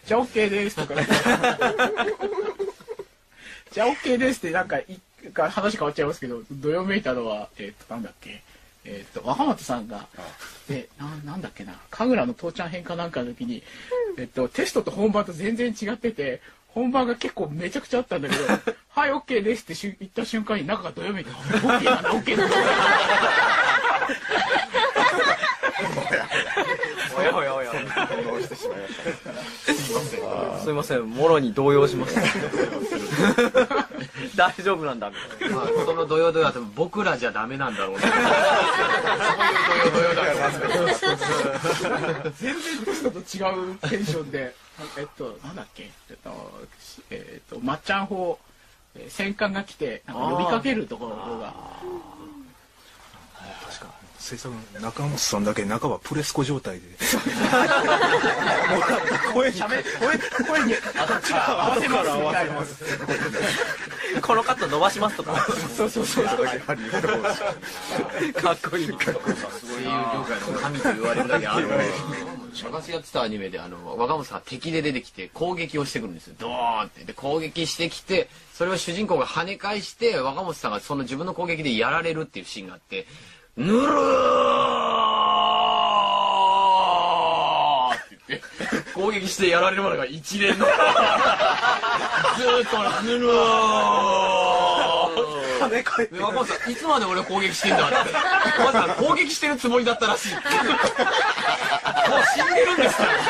じゃあ OK ですとかじゃあ OK ですってなんか話変わっちゃいますけど、どよめいたのはなんだっけ、若松さんがなんだっけな、神楽の父ちゃん編かなんかの時に、テストと本番と全然違ってて、本番が結構めちゃくちゃあったんだけどはい OK ですって言った瞬間に中がどよめいて OK なんだ OK なんだおやおやおや。 動揺してしまいました。 すいません、もろに動揺しました。大丈夫なんだみたいな。 その動揺は多分僕らじゃダメなんだろうね。そういう動揺だ全然テストと違うテンションでなんだっけまっちゃん砲戦艦が来てなんか呼びかけるところが確か制作の中本さんだけ中はプレスコ状態で声に声に合わせますみたいなこのカット伸ばしますとか。 そうそうそうそうかっこいい。 声優業界の神と言われるだけある。昔やってたアニメで若本さんが敵で出てきて攻撃をしてくるんですよ。ドーンってで攻撃してきて、それを主人公が跳ね返して若本さんがその自分の攻撃でやられるっていうシーンがあって、ぬるーって言って攻撃してやられるまでが一連のずーっとぬるー跳ね返って若本さんいつまで俺攻撃してんだって若本さん攻撃してるつもりだったらしい。もう死んでるんですから